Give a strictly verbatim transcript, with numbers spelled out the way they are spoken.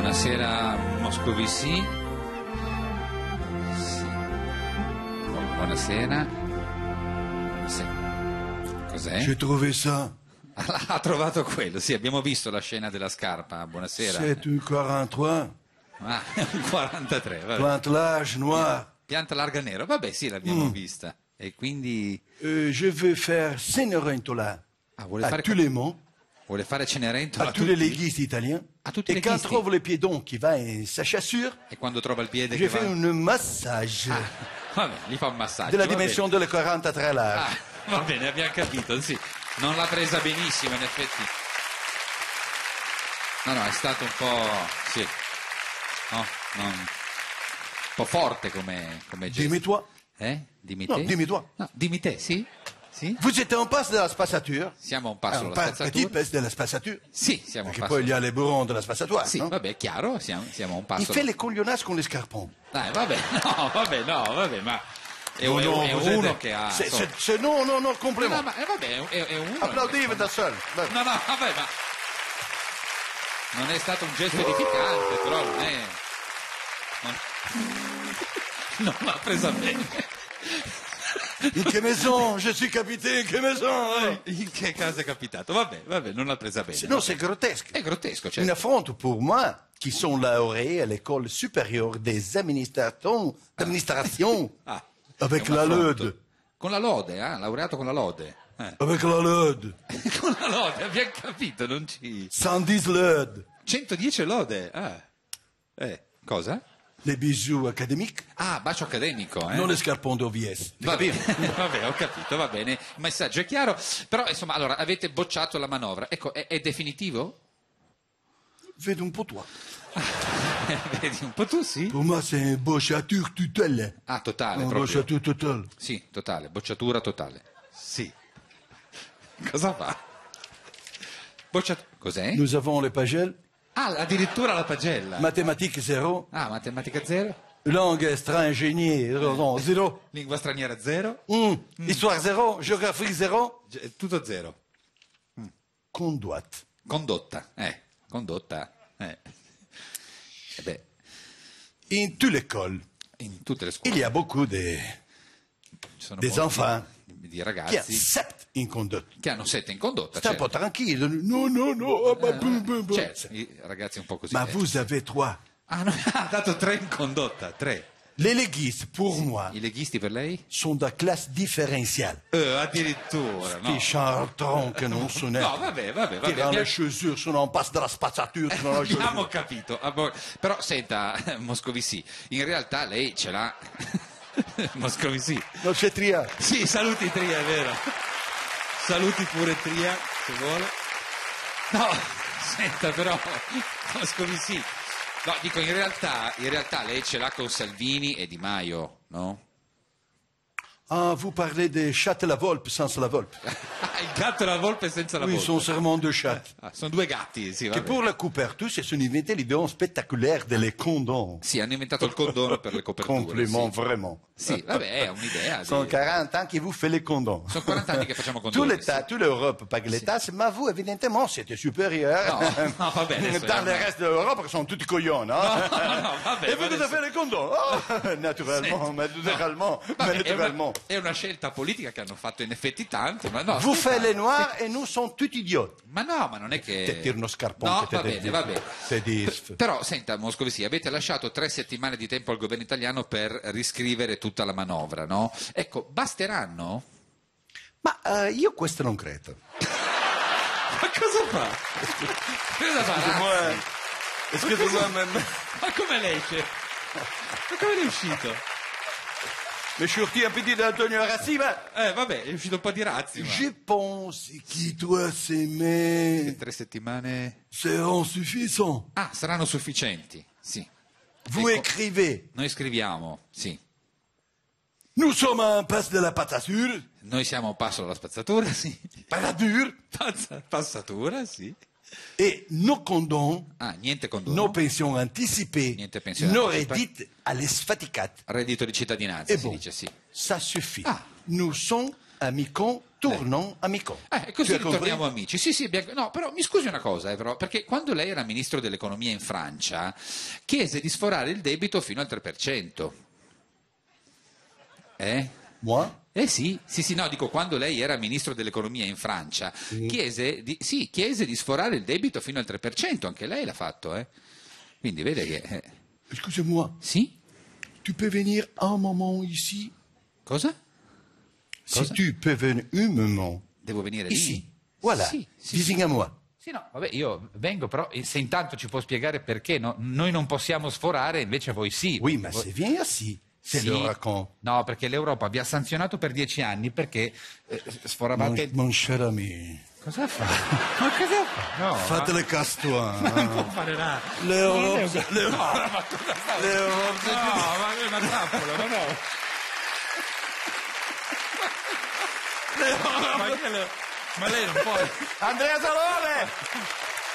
Buonasera Moscovici. Sì. Buonasera. Buonasera. Cos'è? J'ai trouvé ça. Ah, ha trovato quello, sì, abbiamo visto la scena della scarpa. Buonasera. C'est un quarante-trois. Ah, un quarantatré, vabbè. Plantelage noir. Pianta larga nero, vabbè sì, l'abbiamo Mm. vista. E quindi... Euh, je vais faire Cenerentola Ah, vuole à fare, tous les monts, vuole fare Cenerentola à tous les léguistes italiens. A tutti i Et quand leghisti. trouve le piédon qui va in sa chassure, E quando trova il piede je che fais va... un massage Ah, vabbè, gli fa un massaggio. de la va bene. dimension de la quarante-trois large. Ah, va bene, abbiamo capito, sì. Non l'ha presa benissimo, in effetti. No, no, è stato un po'... sì. No, non... un po' forte come, come gesto. Dis-moi toi. Eh? Dimmi No, te? dimmi toi. No, dimmi te, sì? Sì? Vous êtes en passe de la spazzature. Siamo a un passo Un dalla pa- petit spazzatura? passe de la spazzature. Sì, siamo a un Perché passo. poi il y a les bourrons de la spazzatoire. Sì, no? vabbè, è chiaro, siamo, siamo a un Il passo. fait les coglionnages con les scarpons. Dai, vabbè, no, vabbè, no, vabbè, ma è, No, è- no, è vous uno êtes- che ha... c'est- insomma- c'est- c'est- non, non, non, No, complément. ma eh, vabbè, è, è uno... Applaudive da seul. Beh. No, no, vabbè, ma... Non è stato un gesto edificante, però non è... Non, non l'ha presa bene. In che maison? Je suis capitaine, in che maison? eh? In che caso è capitato? Vabbè, vabbè, non l'ha presa bene. Sinon, c'est grotesque. È grottesco, cioè... Une affronte pour moi, qui sont lauréés à l'école supérieure des administrations, d'administration, Ah, avec è un la affronto. lode. Con la lode, eh? Laureato con la lode. Eh. Avec la lode. Con la lode, abbiamo capito, non ci... cent dix lode. centodieci lode, ah. Eh, cosa? Les bijoux académiques, Ah, bacio accademico, eh? non les scarpons d'Ovies. Va bene, vabbè, ho capito, va bene, il messaggio è chiaro, però insomma, allora, avete bocciato la manovra, ecco, è, è definitivo? Faites un peu toi. Vedi un po' tu, sì? Pour moi, c'est une bocciature totale. Ah, totale, Une proprio. bocciature totale. Sì, totale, bocciatura totale. Sì. Cosa fa? Bocciatura, cos'è? Nous avons les pagelles, Ah, addirittura la pagella. mathématiques zéro, Ah, matematica zero, langue étrangère non, zéro, lingua straniera zero, Mm. histoire zéro, géographie zéro, Ge- tutto zero. conduite. Condotta, eh, condotta, eh. Eh beh, In toute l'école, in tutte le il scuole y a beaucoup de, ci sono des molti enfants di qui ragazzi acceptent une conduite. che hanno sette in condotta, C'est un peu certo. tranquille. Non, non, non. ah, bah, boum, boum, boum. Certo, i ragazzi un po' così. Ma eh. vous avez trois. Ah, no, ha dato tre in condotta, tre. Les léguistes, pour moi, I leghisti per lei? sont de classe différentielle. Eh, addirittura, no. Des chartrons que non sonnent. No, vabbè, vabbè, Qui vabbè. dans abbiamo- les chaussures, sono en passe de la spazzature. sono la Abbiamo chaussure. capito. Abbiamo- Però senta, Moscovici, in realtà lei ce l'ha... Moscovici. Non c'è tria. Sì, saluti Tria, è vero. Saluti pure Tria, se vuole. No, senta però, Moscovici. No, dico, in realtà, in realtà lei ce l'ha con Salvini e Di Maio, no? Ah, vous parlez des chats et la volpe sans la volpe. Ah, il gatto e la volpe senza la Oui, volpe. sont seulement deux chats. Ah, sono due gatti, sì, Que vabbè. pour la couverture, c'est une inventé les biens spectaculaires de les condons. Sì, hanno inventato il condono per le coperture. Compliment, Sì. vraiment. Sì, vabbè, è un'idea. di- Sono quarante ans que vous faites les condons. Sono quaranta anni che facciamo Tout condoni. l'État, toute l'Europe pague les tasses, mais vous, évidemment, c'était supérieur. No, no, va bene, adesso Dans è le una- reste de l'Europe, ils sont tous coglions, hein? No, no, vabbè, Et vous va devez adesso- faire les condons. Oh, naturellement, mais naturellement, Vabbè, mais è, una, naturellement. è una scelta politica che hanno fatto in effetti tanto, ma no. Vous scusa, faites les noirs et nous sommes tous idiots. Ma no, ma non è che... Te tiro uno scarpone No, che te va te bene, dico. va bene. Te disf. P- Però, senta, Moscovici, avete lasciato tre settimane di tempo al governo italiano per riscrivere tutta la manovra, no? Ecco, basteranno? Ma eh, io questo non credo. Ma cosa fa? Cosa fa? Excusez-moi, excusez-moi, mais, Ma come lei c'è? Ma come è uscito? mais je suis sorti un petit d'Antonio Rassi, mais Eh, vabbè, è uscito un po' di razzi, ma... je pense que trois semaines Tre settimane... seront suffisants. Ah, saranno sufficienti, sì. Vous Ecco, écrivez. noi scriviamo, sì. Nous sommes en passe de la patature. Noi siamo a un passo dalla spazzatura, sì. Patature. Pazza- passatura, sì. Et nos condons, Ah, niente condono. nos pensions anticipées, Niente pensione nos anticipate. reddits à l'esfaticat. Reddito di cittadinanza, Et si bon, dice, sì. ça suffit. Ah. Nous sommes amicons tournons amicaux. Eh, così Tu as compris? ritorniamo amici. Sì, sì, abbiamo- no, però mi scusi una cosa, eh, però, perché quando lei era ministro dell'economia in Francia, chiese di sforare il debito fino al tre per cento. Eh? Moi? Eh sì, sì, sì, no, dico, quando lei era ministro dell'economia in Francia, chiese di, sì, chiese di sforare il debito fino al tre per cento, anche lei l'ha fatto, eh? Quindi vede che... eh, Excusez-moi, Sì? tu peux venir un moment ici? Cosa? Si Cosa? tu peux venir un moment Devo venire lì? ici, voilà, Sì, sì, désigne à moi. Sì, no, vabbè, io vengo, però eh, se intanto ci può spiegare perché no- noi non possiamo sforare, invece voi sì. Oui, mais Voi- c'est bien ici. C'est Sì. le raconte. No, perché l'Europa vi ha sanzionato per dieci anni perché eh, Mon, sforavate... mon cher ami, Cosa fa? Ma cosa fa? No, fate-le casse-toi. ma hein. non fare là. L'Europe, No, l'Europe, ma cosa sta... l'Europe, c'est No, ma è una trappola, ma no. Ma, che le- ma lei non può... Andrea Salone!